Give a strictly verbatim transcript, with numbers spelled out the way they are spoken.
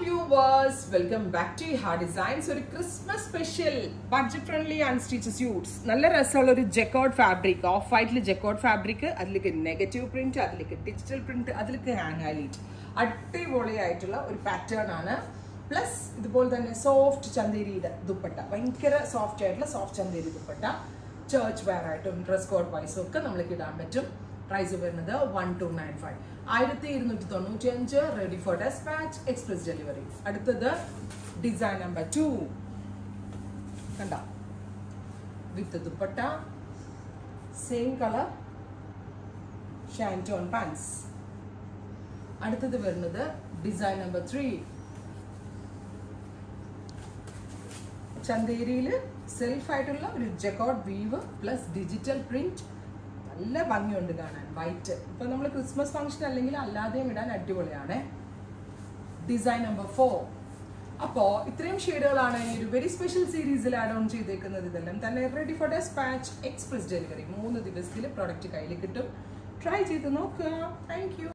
viewers, welcome back to Her Designs. ഒരു Christmas special budget friendly unstitch suits. നല്ല രസമുള്ള ഒരു ജെക്കോർഡ് ഫാബ്രിക്, ഓഫ് വൈറ്റിൽ ജെക്കോർഡ് ഫാബ്രിക്, അതിലേക്ക് നെഗറ്റീവ് പ്രിന്റ്, അതിലേക്ക് ഡിജിറ്റൽ പ്രിന്റ്, അതിലേക്ക് ഹാങ് ഹൈലൈറ്റ്. അടിപൊളിയായിട്ടുള്ള ഒരു പാറ്റേൺ ആണ്. പ്ലസ് ഇതുപോലെ തന്നെ സോഫ്റ്റ് ചന്തേരിയുടെ ദുപ്പട്ട, ഭയങ്കര സോഫ്റ്റ് ആയിട്ടുള്ള soft Chanderi dupatta. Church wear ആയിട്ടും ഡ്രസ് കോഡ് വൈസും ഒക്കെ നമ്മൾക്ക് ഇടാൻ പറ്റും. പ്രൈസ് വരുന്നത് വൺ ടു നയൻ ഫൈവ് ആയിരത്തി ഇരുന്നൂറ്റി തൊണ്ണൂറ്റി അഞ്ച് ready for dispatch express delivery. അടുത്തത് ഡിസൈൻ നമ്പർ ടു കണ്ട with dupatta, same colour shantoon pants. അടുത്തത് വരുന്നത് ഡിസൈൻ നമ്പർ ത്രീ, ചന്തേരിയിൽ സെൽഫ് ആയിട്ടുള്ള ഒരു jacquard weave plus digital print. നല്ല ഭംഗിയുണ്ട് കാണാൻ. വൈറ്റ് ഇപ്പൊ നമ്മൾ ക്രിസ്മസ് ഫംഗ്ഷൻ അല്ലെങ്കിൽ അല്ലാതെയും ഇടാൻ അടിപൊളിയാണ്. Design number four. അപ്പോൾ ഇത്രയും ഷെയ്ഡുകളാണ് ഈ ഒരു വെരി സ്പെഷ്യൽ സീരീസിൽ ആഡ് ഓൺ ചെയ്തേക്കുന്നത്. ഇതെല്ലാം തന്നെ ready for dispatch express delivery. മൂന്ന് ദിവസത്തിൽ പ്രോഡക്റ്റ് കയ്യിൽ കിട്ടും. ട്രൈ ചെയ്ത് നോക്കുക. Thank U.